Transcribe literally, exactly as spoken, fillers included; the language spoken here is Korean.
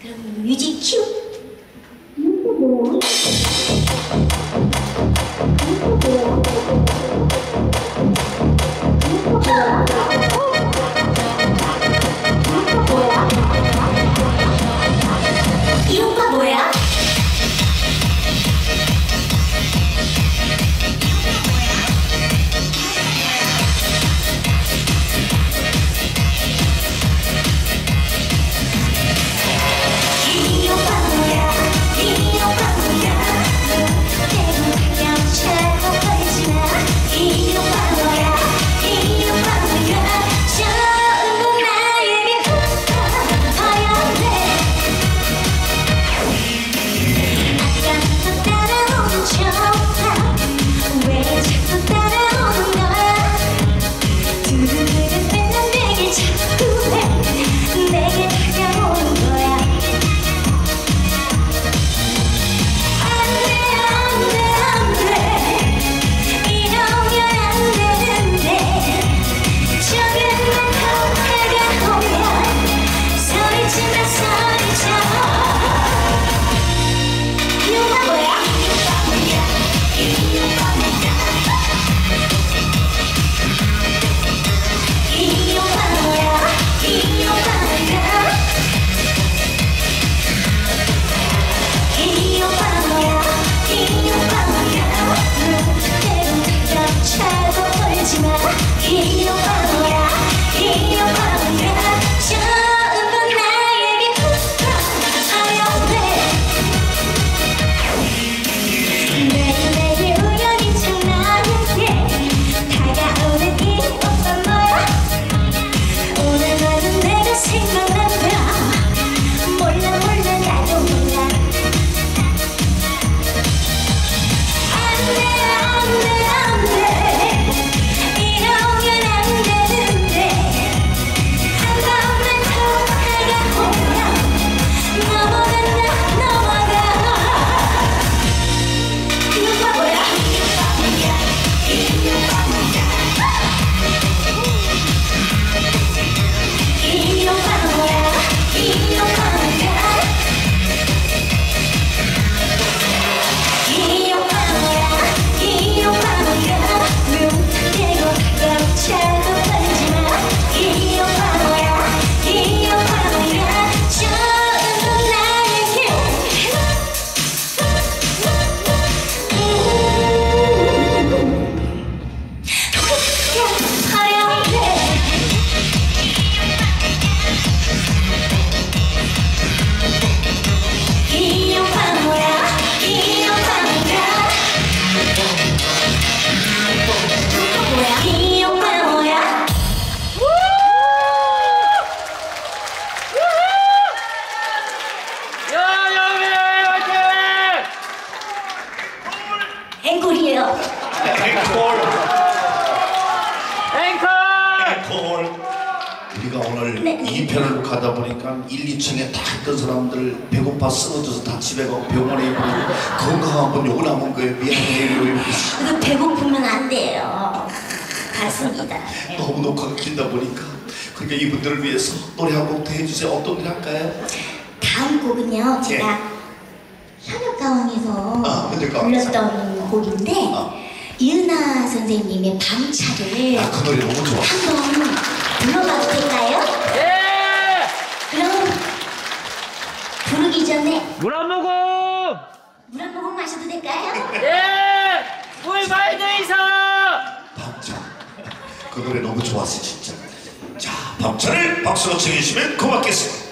그럼 뮤직 큐. 이 오빠 뭐야? 앵콜이에요. 앵콜. 앵콜. 앵콜. 우리가 오늘 네. 이 편을 가다 보니까 일, 이 층에 다 있던 사람들 배고파 쓰러져서 다 집에 가고 병원에 있고 건강한 건 욕을 남은 거예요. 미안해요. 이거 배고프면 안 돼요. 맞습니다. 너무 녹화가 길다 보니까 그러니까 이분들을 위해서 노래 한 곡 더 해주세요. 어떤 노래 할까요? 다음 곡은요, 제가 네. 현역가왕에서 아, 현역가왕에서. 불렀던 곡인데 아. 이은하 선생님의 밤차를 아, 그 노래 너무 좋아. 한번 불러봐도 될까요? 예. 그럼 부르기 전에 물 한 모금. 물 한 모금 마셔도 될까요? 예. 물 많이 더 있어. 밤차. 그 노래 너무 좋았어 진짜. 자, 밤차를 박수로 청해주시면 고맙겠습니다.